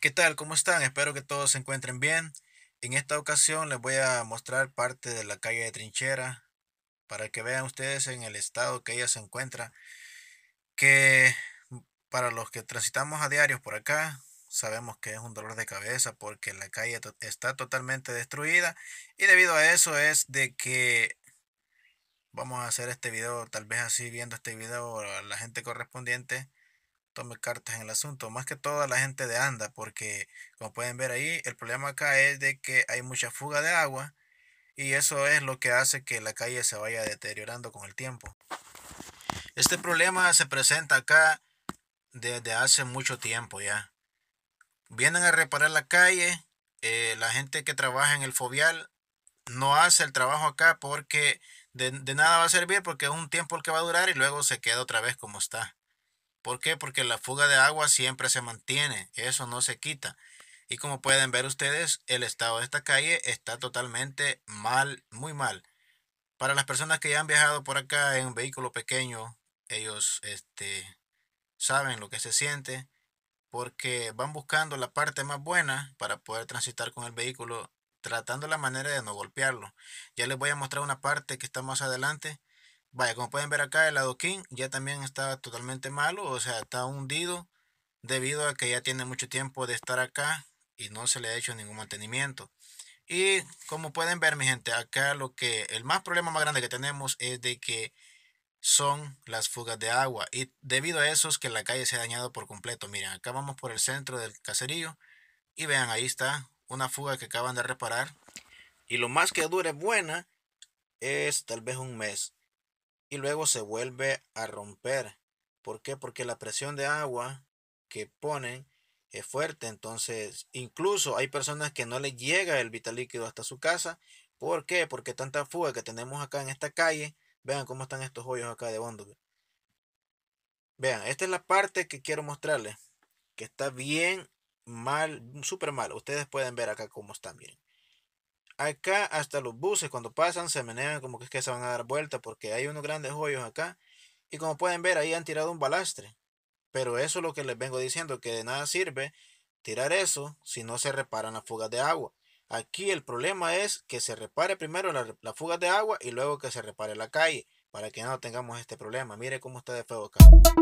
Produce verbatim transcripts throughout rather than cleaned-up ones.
¿Qué tal? ¿Cómo están? Espero que todos se encuentren bien. En esta ocasión les voy a mostrar parte de la calle de Trinchera para que vean ustedes en el estado que ella se encuentra, que mm, para los que transitamos a diario por acá, sabemos que es un dolor de cabeza porque la calle to- está totalmente destruida y debido a eso es de que vamos a hacer este video, tal vez así viendo este video la gente correspondiente tome cartas en el asunto, más que todo la gente de Anda, porque como pueden ver ahí, el problema acá es de que hay mucha fuga de agua y eso es lo que hace que la calle se vaya deteriorando con el tiempo. Este problema se presenta acá desde hace mucho tiempo ya. Vienen a reparar la calle, eh, la gente que trabaja en el fovial no hace el trabajo acá porque de, de nada va a servir porque es un tiempo el que va a durar y luego se queda otra vez como está. ¿Por qué? Porque la fuga de agua siempre se mantiene, eso no se quita. Y como pueden ver ustedes, el estado de esta calle está totalmente mal, muy mal. Para las personas que ya han viajado por acá en un vehículo pequeño, ellos este, saben lo que se siente porque van buscando la parte más buena para poder transitar con el vehículo, tratando la manera de no golpearlo. Ya les voy a mostrar una parte que está más adelante. Vaya, como pueden ver acá, el adoquín ya también está totalmente malo, o sea, está hundido debido a que ya tiene mucho tiempo de estar acá y no se le ha hecho ningún mantenimiento. Y como pueden ver, mi gente, acá lo que el más problema más grande que tenemos es de que son las fugas de agua y debido a eso es que la calle se ha dañado por completo. Miren, acá vamos por el centro del caserío y vean, ahí está una fuga que acaban de reparar y lo más que dure buena es tal vez un mes y luego se vuelve a romper. ¿Por qué? Porque la presión de agua que ponen es fuerte. Entonces, incluso hay personas que no les llega el vital líquido hasta su casa. ¿Por qué? Porque tanta fuga que tenemos acá en esta calle. Vean cómo están estos hoyos acá de hondo. Vean, esta es la parte que quiero mostrarles. Que está bien mal, súper mal. Ustedes pueden ver acá cómo está, miren. Acá hasta los buses cuando pasan se menean como que es que se van a dar vuelta porque hay unos grandes hoyos acá. Y como pueden ver ahí han tirado un balastre. Pero eso es lo que les vengo diciendo, que de nada sirve tirar eso si no se reparan las fugas de agua. Aquí el problema es que se repare primero la, la fuga de agua y luego que se repare la calle para que no tengamos este problema. Mire cómo está de feo acá.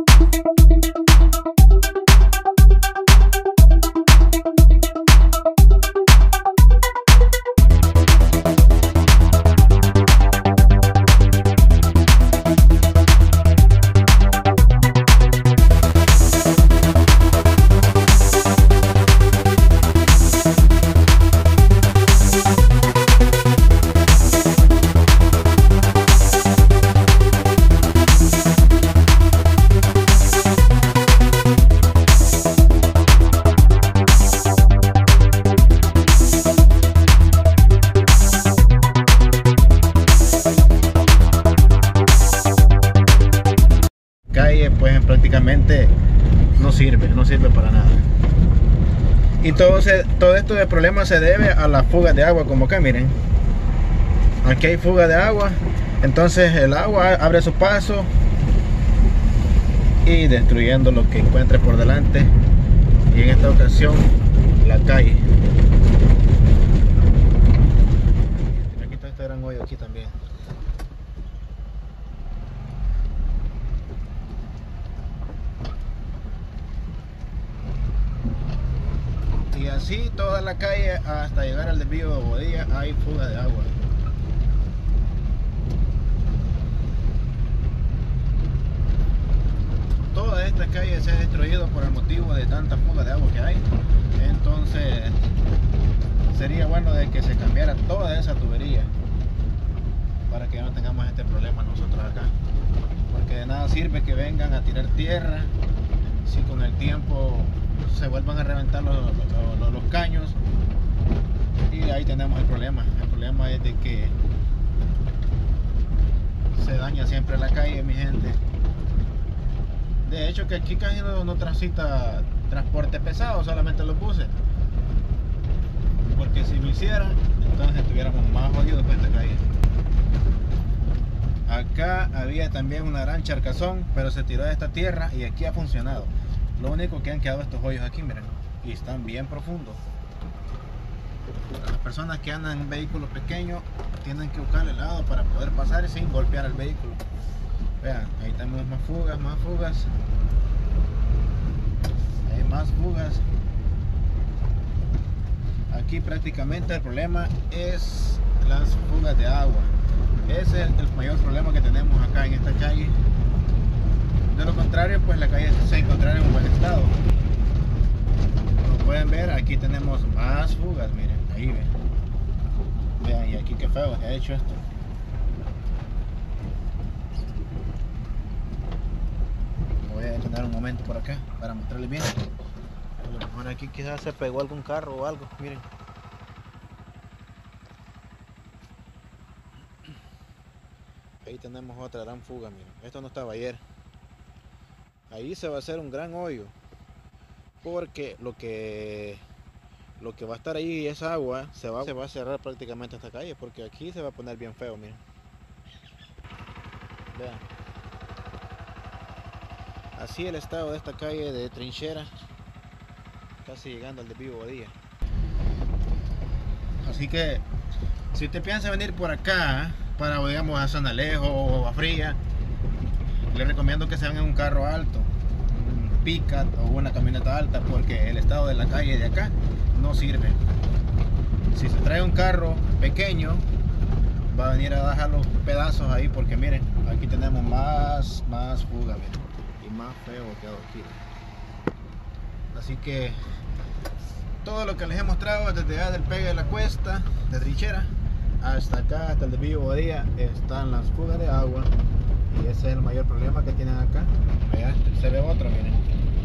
Calle pues prácticamente no sirve, no sirve para nada. Y todo, se, todo esto de problema se debe a las fugas de agua, como acá miren. Aquí hay fuga de agua, entonces el agua abre su paso y destruyendo lo que encuentre por delante. Y en esta ocasión la calle. Aquí está este gran hoyo aquí también. Y así toda la calle hasta llegar al desvío de Bodilla hay fuga de agua. Toda esta calle se ha destruido por el motivo de tanta fuga de agua que hay. Entonces sería bueno de que se cambiara toda esa tubería para que no tengamos este problema nosotros acá. Porque de nada sirve que vengan a tirar tierra si con el tiempo se vuelvan a reventar los, los, los, los caños y ahí tenemos el problema. El problema es de que se daña siempre la calle, mi gente. De hecho que aquí casi no, no transita transporte pesado, solamente los buses, porque si lo hicieran entonces tuviéramos más jodidos por esta calle. Acá había también una gran charcazón, pero se tiró de esta tierra y aquí ha funcionado. Lo único que han quedado estos hoyos aquí, miren. y están bien profundos. Las personas que andan en un vehículo pequeño tienen que buscar el lado para poder pasar sin golpear el vehículo. Vean, ahí tenemos más fugas, más fugas. Hay más fugas. Aquí prácticamente el problema es las fugas de agua. Ese es el mayor problema que tenemos acá en esta calle. De lo contrario, pues la calle se encontrará en un buen estado. Como pueden ver, aquí tenemos más fugas, miren, ahí ven. Vean, y aquí qué feo se ha hecho esto. Voy a detener un momento por acá para mostrarles bien. A lo mejor aquí quizás se pegó algún carro o algo, miren. Ahí tenemos otra gran fuga, miren. Esto no estaba ayer. Ahí se va a hacer un gran hoyo, porque lo que lo que va a estar ahí, esa agua, se va, se va a cerrar prácticamente esta calle, porque aquí se va a poner bien feo, miren. Vean. Así el estado de esta calle de Trinchera, casi llegando al desvío Bobadilla. Así que si usted piensa venir por acá para, digamos, a San Alejo o a Fría, les recomiendo que se vengan en un carro alto, un pickup o una camioneta alta, porque el estado de la calle de acá no sirve. Si se trae un carro pequeño, va a venir a dejar los pedazos ahí, porque miren, aquí tenemos más, más fuga, miren, y más feo quedó aquí. Así que todo lo que les he mostrado desde allá del pegue de la cuesta de Trinchera hasta acá, hasta el desvío Bobadilla, están las fugas de agua. Y ese es el mayor problema que tienen acá. Vean, se ve otro, miren.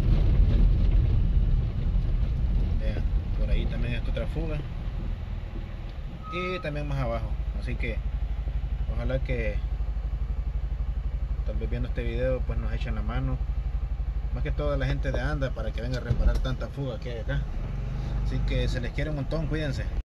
Vean, por ahí también está otra fuga. Y también más abajo. Así que ojalá que tal vez viendo este video pues nos echen la mano. Más que toda la gente de Anda, para que venga a reparar tanta fuga que hay acá. Así que se les quiere un montón, cuídense.